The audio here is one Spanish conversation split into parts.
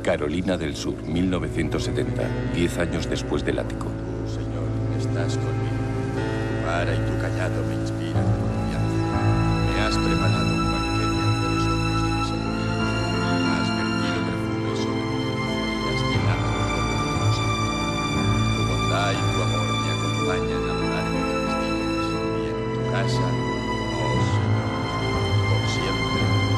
Carolina del Sur, 1970, 10 años después del ático. Tú, Señor, estás conmigo. Tu vara y tu callado me inspiran confianza. Me has preparado un banquete ante los ojos de mis enemigos. Has vertido perfume sobre mi cabeza y has llenado mi copa de conocimiento. Tu bondad y tu amor me acompañan a lo largo de mis días. Y en tu casa, oh Señor, por siempre.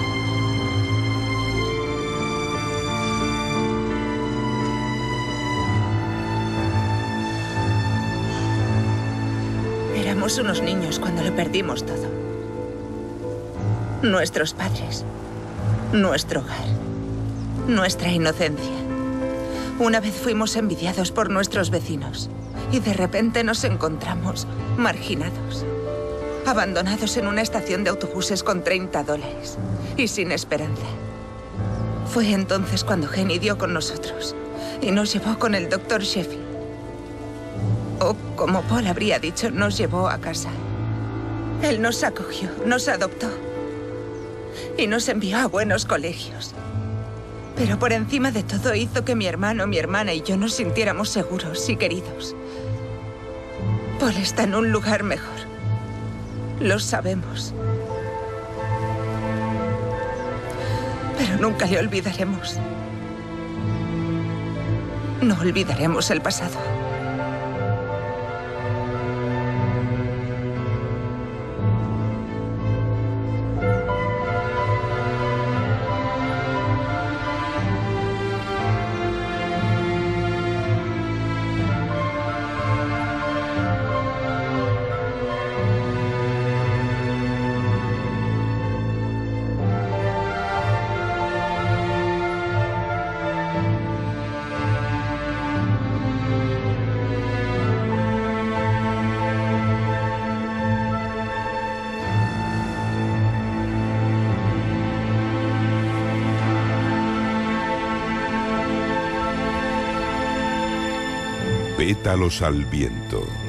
Éramos unos niños cuando lo perdimos todo. Nuestros padres, nuestro hogar, nuestra inocencia. Una vez fuimos envidiados por nuestros vecinos y de repente nos encontramos marginados, abandonados en una estación de autobuses con $30 y sin esperanza. Fue entonces cuando Jenny dio con nosotros y nos llevó con el Dr. Sheffield. O, como Paul habría dicho, nos llevó a casa. Él nos acogió, nos adoptó y nos envió a buenos colegios. Pero por encima de todo hizo que mi hermano, mi hermana y yo nos sintiéramos seguros y queridos. Paul está en un lugar mejor. Lo sabemos. Pero nunca le olvidaremos. No olvidaremos el pasado. Pétalos al viento.